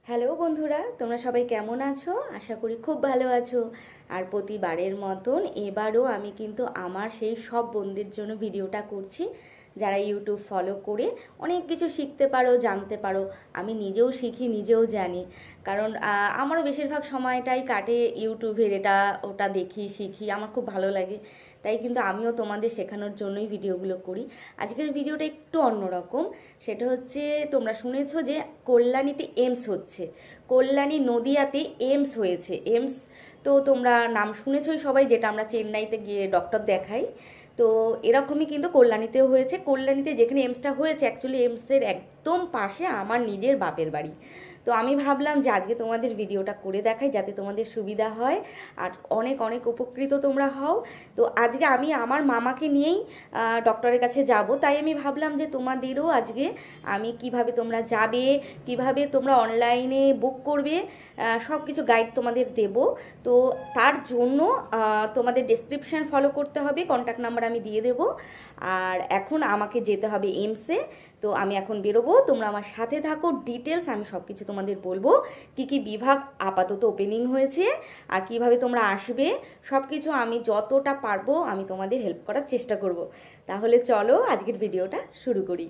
Hello বন্ধুরা, তোমরা সবাই কেমন আছো? আশা করি খুব ভালো আছো। আর প্রতিবারের মতন এবারও আমি কিন্তু আমার সেই সব বন্ধুদের জন্য ভিডিওটা করছি যারা ইউটিউব ফলো করে অনেক কিছু শিখতে পারো, জানতে পারো। আমি নিজেও শিখি, নিজেও জানি, কারণ আমারও বেশিরভাগ সময়টাই কাটে ইউটিউবের এটা ওটা দেখি, শিখি, আমার খুব ভালো লাগে। তাই কিন্তু আমিও তোমাদের শেখানোর জন্যই ভিডিওগুলো করি। আজকের ভিডিওটা একটু অন্যরকম। সেটা হচ্ছে, তোমরা শুনেছো যে কল্যাণীতে এইমস হচ্ছে, কল্যাণী নদিয়াতে এইমস হয়েছে। এইমস তো তোমরা নাম শুনেছই সবাই, যেটা আমরা চেন্নাইতে গিয়ে ডক্টর দেখাই। তো এরকমই কিন্তু কল্যাণীতেও হয়েছে। কল্যাণীতে যেখানে এইমসটা হয়েছে, অ্যাকচুয়ালি এইমসের একদম পাশে আমার নিজের বাপের বাড়ি। তো আমি ভাবলাম যে আজকে তোমাদের ভিডিওটা করে দেখাই, যাতে তোমাদের সুবিধা হয় আর অনেক অনেক উপকৃত তোমরা হও। তো আজকে আমি আমার মামাকে নিয়েই ডক্টরের কাছে যাব, তাই আমি ভাবলাম যে তোমাদেরও আজকে আমি কিভাবে তোমরা যাবে, কিভাবে তোমরা অনলাইনে বুক করবে, সব কিছু গাইড তোমাদের দেব। তো তার জন্য তোমাদের ডেসক্রিপশন ফলো করতে হবে, কন্ট্যাক্ট নাম্বার আমি দিয়ে দেব। আর এখন আমাকে যেতে হবে এইমসে। তো আমি এখন বেরোবো, তোমরা আমার সাথে থাকো। ডিটেলস আমি সব কিছু তোমাদের বলবো, কি কি বিভাগ আপাতত ওপেনিং হয়েছে আর কিভাবে তোমরা আসবে, সব কিছু আমি যতটা পারবো আমি তোমাদের হেল্প করার চেষ্টা করব। তাহলে চলো আজকের ভিডিওটা শুরু করি।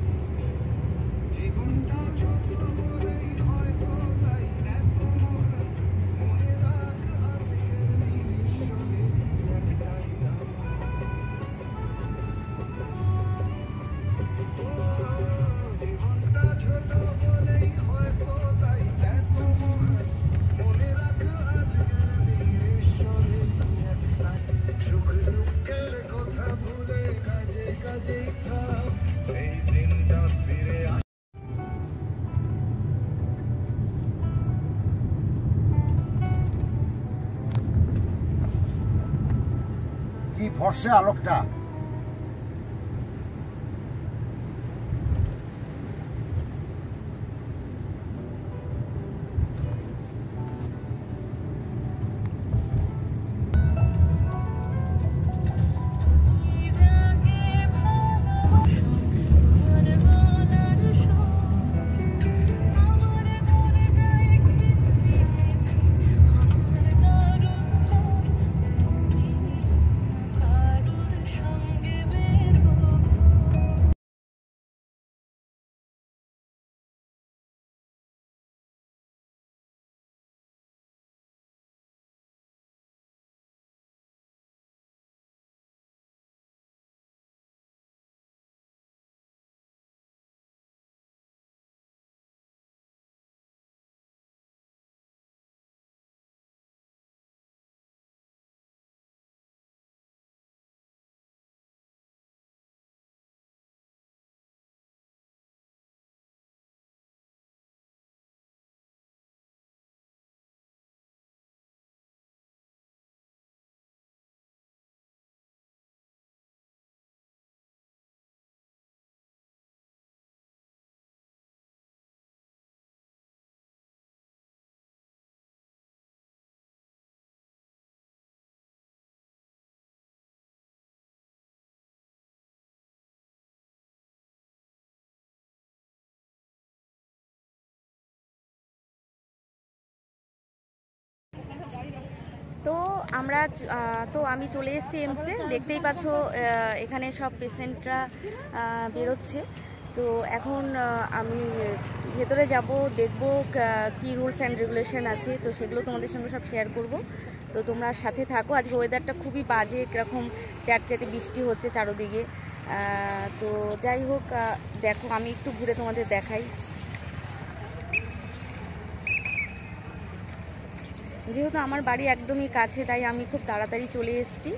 কি ফর্সা আলোকটা! তো আমরা আমি চলে এসেছি এইমসে। দেখতেই পাচ্ছ এখানে সব পেশেন্টরা বেরোচ্ছে। তো এখন আমি ভেতরে যাব, দেখব কি রুলস অ্যান্ড রেগুলেশন আছে, তো সেগুলো তোমাদের সঙ্গে সব শেয়ার করব। তো তোমরা সাথে থাকো। আজকে ওয়েদারটা খুবই বাজে, কীরকম চ্যাটচ্যাটে বৃষ্টি হচ্ছে চারোদিকে। তো যাই হোক, দেখো আমি একটু ঘুরে তোমাদের দেখাই। যেহেতু আমার বাড়ি একদমই কাছে, তাই আমি খুব তাড়াতাড়ি চলে এসেছি।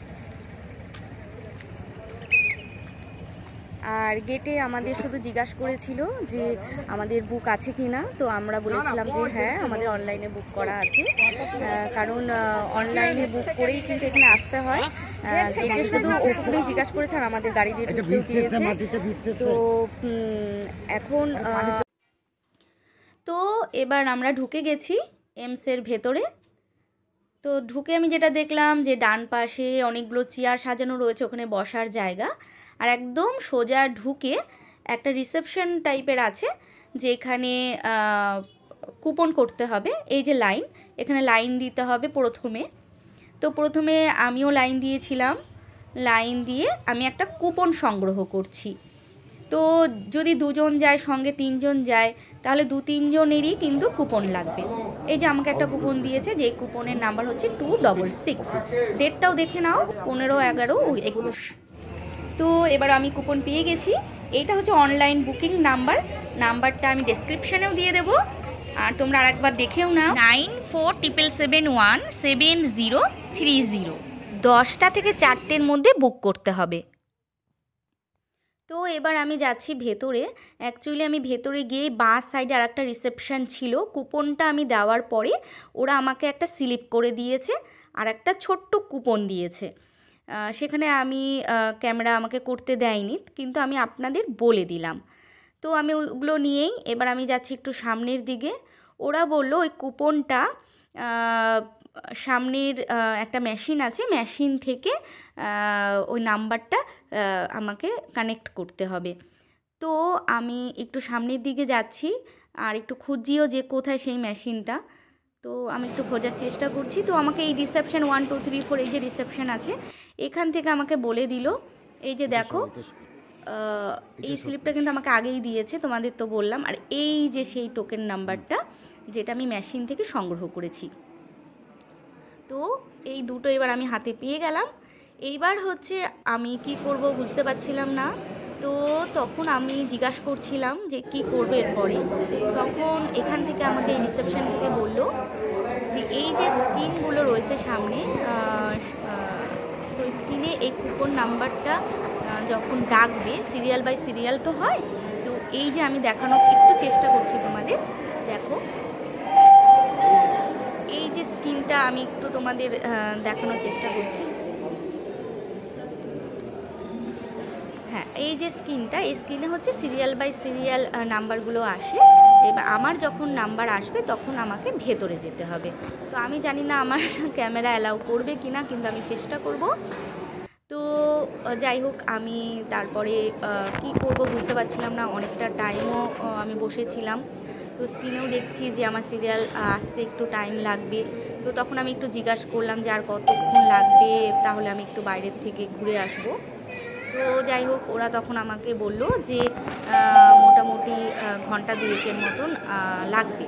আর গেটে আমাদের শুধু জিজ্ঞাসা করেছিল যে আমাদের বুক আছে কি না। তো আমরা বলেছিলাম যে হ্যাঁ, আমাদের অনলাইনে বুক করা আছে, কারণ অনলাইনে বুক করেই কিন্তু এখানে আসতে হয়। গেটে শুধু ওখানেই জিজ্ঞাসা করেছে আর আমাদের গাড়ি দিয়ে দিয়েছে। তো এখন তো এবার আমরা ঢুকে গেছি এইমসের ভেতরে। তো ঢুকে আমি যেটা দেখলাম যে ডান পাশে অনেকগুলো চেয়ার সাজানো রয়েছে, ওখানে বসার জায়গা। আর একদম সোজা ঢুকে একটা রিসেপশন টাইপের আছে, যেখানে কুপন করতে হবে। এই যে লাইন, এখানে লাইন দিতে হবে প্রথমে। তো প্রথমে আমিও লাইন দিয়েছিলাম, লাইন দিয়ে আমি একটা কুপন সংগ্রহ করছি। তো যদি 2 জন যায়, সঙ্গে 3 জন যায়, তাহলে 2-3 জনেরই কিন্তু কুপন লাগবে। এই যে আমাকে একটা কুপন দিয়েছে, যে কুপনের নাম্বার হচ্ছে 266। ডেটটাও দেখে নাও, 15/11/21। তো এবার আমি কুপন পেয়ে গেছি। এইটা হচ্ছে অনলাইন বুকিং নাম্বারটা আমি ডেসক্রিপশানেও দিয়ে দেবো, আর তোমরা আরেকবার দেখেও নাও। 9477177030। 10টা থেকে 4টের মধ্যে বুক করতে হবে। তো এবার আমি যাচ্ছি ভেতরে। অ্যাকচুয়ালি আমি ভেতরে গিয়ে বাঁ সাইডে আর একটা রিসেপশান ছিল। কুপনটা আমি দেওয়ার পরে ওরা আমাকে একটা স্লিপ করে দিয়েছে, আর একটা ছোট্ট কুপন দিয়েছে। সেখানে আমি ক্যামেরা আমাকে করতে দেয়নি, কিন্তু আমি আপনাদের বলে দিলাম। তো আমি ওগুলো নিয়েই এবার আমি যাচ্ছি একটু সামনের দিকে। ওরা বলল ওই কুপনটা সামনের একটা মেশিন আছে, মেশিন থেকে ওই নাম্বারটা আমাকে কানেক্ট করতে হবে। তো আমি একটু সামনের দিকে যাচ্ছি, আর একটু খুঁজিও যে কোথায় সেই মেশিনটা। তো আমি একটু খোঁজার চেষ্টা করছি। তো আমাকে এই রিসেপশন 1 2 3 4 এই যে রিসেপশন আছে, এখান থেকে আমাকে বলে দিল, এই যে দেখো এই স্লিপটা কিন্তু আমাকে আগেই দিয়েছে, তোমাদের তো বললাম। আর এই যে সেই টোকেন নাম্বারটা, যেটা আমি মেশিন থেকে সংগ্রহ করেছি। তো এই দুটো এবার আমি হাতে পেয়ে গেলাম। এইবার হচ্ছে আমি কি করব বুঝতে পারছিলাম না। তো তখন আমি জিজ্ঞাসা করছিলাম যে কি করবে এরপরে। তখন এখান থেকে আমাকে এই রিসেপশন থেকে বলল যে এই যে স্ক্রিনগুলো রয়েছে সামনে, তো স্ক্রিনে এই কুপন নাম্বারটা যখন ডাকবে, সিরিয়াল বাই সিরিয়াল তো হয়। তো এই যে আমি দেখানোর একটু চেষ্টা করছি তোমাদের, দেখো এই যে স্ক্রিনটা আমি একটু তোমাদের দেখানোর চেষ্টা করছি। হ্যাঁ, এই যে স্ক্রিনটা, এই স্ক্রিনে হচ্ছে সিরিয়াল বাই সিরিয়াল নাম্বারগুলো আসে। এবার আমার যখন নাম্বার আসবে তখন আমাকে ভেতরে যেতে হবে। তো আমি জানি না আমার ক্যামেরা অ্যালাউ করবে কি না, কিন্তু আমি চেষ্টা করব। তো যাই হোক, আমি তারপরে কি করব বুঝতে পারছিলাম না। অনেকটা টাইমও আমি বসেছিলাম। তো স্ক্রিনেও দেখছি যে আমার সিরিয়াল আসতে একটু টাইম লাগবে। তো তখন আমি একটু জিজ্ঞাসা করলাম যে আর কতক্ষণ লাগবে, তাহলে আমি একটু বাইরের থেকে ঘুরে আসব। তো যাই হোক, ওরা তখন আমাকে বলল যে মোটামুটি ঘন্টা 2-এর মতন লাগবে।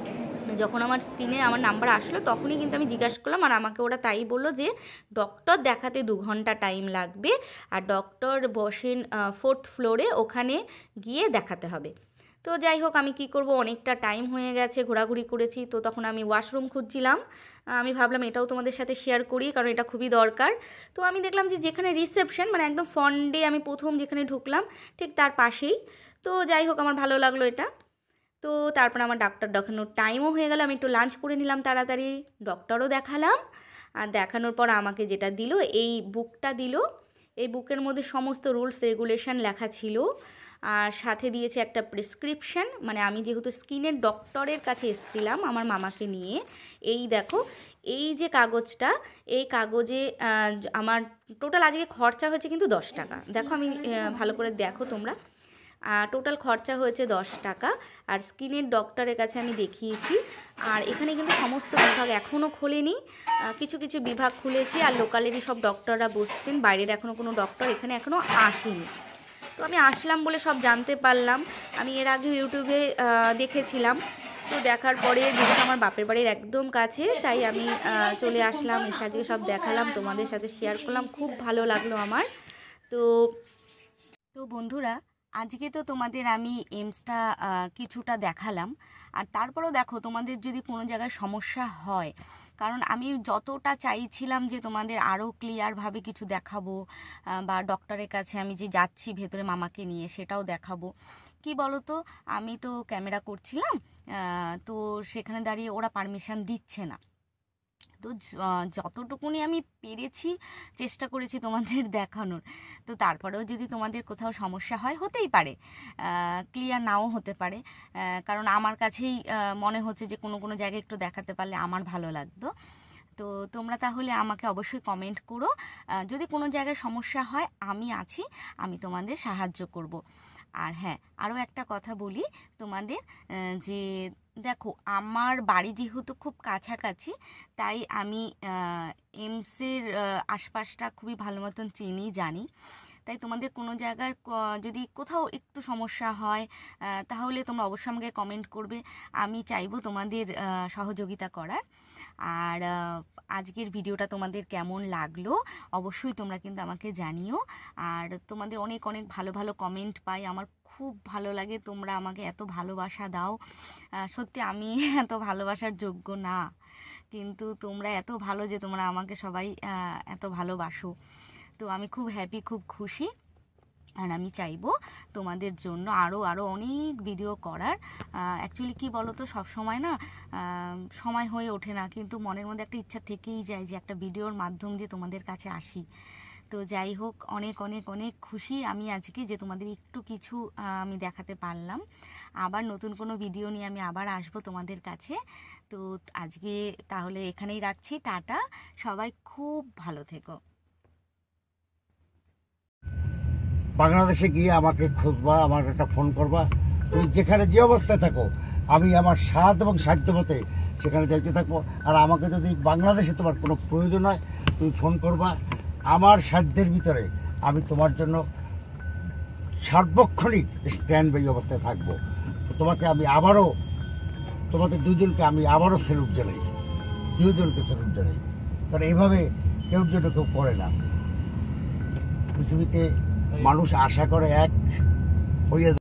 যখন আমার স্ক্রিনে আমার নাম্বার আসলো তখনই কিন্তু আমি জিজ্ঞাসা করলাম, আর আমাকে ওরা তাই বললো যে ডক্টর দেখাতে 2 ঘন্টা টাইম লাগবে, আর ডক্টর বসেন 4th ফ্লোরে, ওখানে গিয়ে দেখাতে হবে। তো যাই হোক, আমি কি করব, অনেকটা টাইম হয়ে গেছে, ঘোরাঘুরি করেছি। তো তখন আমি ওয়াশরুম খুঁজছিলাম। আমি ভাবলাম এটাও তোমাদের সাথে শেয়ার করি, কারণ এটা খুবই দরকার। তো আমি দেখলাম যে যেখানে রিসেপশন, মানে একদম ফ্রন্টে আমি প্রথম যেখানে ঢুকলাম ঠিক তার পাশেই। তো যাই হোক, আমার ভালো লাগলো এটা। তো তারপর আমার ডাক্তার দেখানোর টাইমও হয়ে গেল। আমি একটু লাঞ্চ করে নিলাম তাড়াতাড়ি, ডক্টরও দেখালাম। আর দেখানোর পর আমাকে যেটা দিল, এই বুকটা দিল। এই বুকের মধ্যে সমস্ত রুলস রেগুলেশন লেখা ছিল, আর সাথে দিয়েছে একটা প্রেসক্রিপশান। মানে আমি যেহেতু স্কিনের ডক্টরের কাছে এসেছিলাম আমার মামাকে নিয়ে, এই দেখো এই যে কাগজটা, এই কাগজে আমার টোটাল আজকে খরচা হয়েছে কিন্তু 10 টাকা। দেখো আমি ভালো করে দেখো তোমরা, টোটাল খরচা হয়েছে 10 টাকা। আর স্কিনের ডক্টরের কাছে আমি দেখিয়েছি। আর এখানে কিন্তু সমস্ত বিভাগ এখনও খোলেনি, কিছু কিছু বিভাগ খুলেছে। আর লোকালেরই সব ডক্টররা বসছেন, বাইরের এখনও কোনো ডক্টর এখানে এখনও আসেনি। তো আমি আসলাম বলে সব জানতে পারলাম। আমি এর আগে ইউটিউবে দেখেছিলাম। তো দেখার পরে যেহেতু আমার বাপের বাড়ির একদম কাছে, তাই আমি চলে আসলাম, এসে আজকে সব দেখালাম, তোমাদের সাথে শেয়ার করলাম। খুব ভালো লাগলো আমার। তো বন্ধুরা, আজকে তো তোমাদের আমি এইমসটা কিছুটা দেখালাম। আর তারপরেও দেখো, তোমাদের যদি কোনো জায়গায় সমস্যা হয়, কারণ আমি যতটা চাইছিলাম যে তোমাদের আরও ক্লিয়ারভাবে কিছু দেখাবো, বা ডক্টরের কাছে আমি যে যাচ্ছি ভেতরে মামাকে নিয়ে সেটাও দেখাবো, কি বলো তো, আমি তো ক্যামেরা করছিলাম, তো সেখানে দাঁড়িয়ে ওরা পারমিশন দিচ্ছে না। তো যতটুকুনি আমি পেরেছি চেষ্টা করেছি তোমাদের দেখানোর। তো তারপরেও যদি তোমাদের কোথাও সমস্যা হয়, হতেই পারে, ক্লিয়ার নাও হতে পারে, কারণ আমার কাছেই মনে হচ্ছে যে কোনো কোনো জায়গায় একটু দেখাতে পারলে আমার ভালো লাগতো। তো তোমরা তাহলে আমাকে অবশ্যই কমেন্ট করো, যদি কোনো জায়গায় সমস্যা হয় আমি আছি, আমি তোমাদের সাহায্য করব। আর হ্যাঁ, আরও একটা কথা বলি তোমাদের, যে দেখো আমার বাড়ি যেহেতু খুব কাছাকাছি, তাই আমি এমসের আশপাশটা খুবই ভালো মতন চিনি, জানি। তাই তোমাদের কোনো জায়গায় যদি কোথাও একটু সমস্যা হয়, তাহলে তোমরা অবশ্যই আমাকে কমেন্ট করবে। আমি চাইবো তোমাদের সহযোগিতা করার। আর আজকের ভিডিওটা তোমাদের কেমন লাগলো অবশ্যই তোমরা কিন্তু আমাকে জানিও। আর তোমাদের অনেক অনেক ভালো ভালো কমেন্ট পাই, আমার খুব ভালো লাগে, তোমরা আমাকে এত ভালোবাসা দাও। সত্যি আমি এত ভালোবাসার যোগ্য না, কিন্তু তোমরা এত ভালো যে তোমরা আমাকে সবাই এত ভালোবাসো। তো আমি খুব হ্যাপি, খুব খুশি। আর আমি চাইবো তোমাদের জন্য আরও আরও অনেক ভিডিও করার। অ্যাকচুয়ালি কী বলো তো, সবসময় না সময় হয়ে ওঠে না, কিন্তু মনের মধ্যে একটা ইচ্ছা থেকেই যায় যে একটা ভিডিওর মাধ্যম দিয়ে তোমাদের কাছে আসি। তো যাই হোক, অনেক অনেক অনেক খুশি আমি আজকে যে তোমাদের একটু কিছু আমি দেখাতে পারলাম। আবার নতুন কোনো ভিডিও নিয়ে আমি আবার আসবো তোমাদের কাছে। তো আজকে তাহলে এখানেই রাখছি, টাটা, সবাই খুব ভালো থেকো। বাংলাদেশে গিয়ে আমাকে খুঁজবা, আমার একটা ফোন করবা। তুমি যেখানে যে অবস্থায় থাকো, আমি আমার সাধ্য এবং সাধ্য মতে সেখানে যাইতে থাকবো। আর আমাকে যদি বাংলাদেশে তোমার কোনো প্রয়োজন হয়, তুমি ফোন করবা। আমার সাধ্যের ভিতরে আমি তোমার জন্য সার্বক্ষণিক স্ট্যান্ড বাই অবস্থায় থাকবো। তো তোমাকে আমি আবারও, তোমাদের দুজনকে আমি আবারও স্যালুট জানাই, দুজনকে স্যালুট জানাই। কারণ এইভাবে কেউ যেন কেউ করে না। পৃথিবীতে মানুষ আশা করে এক, হইয়া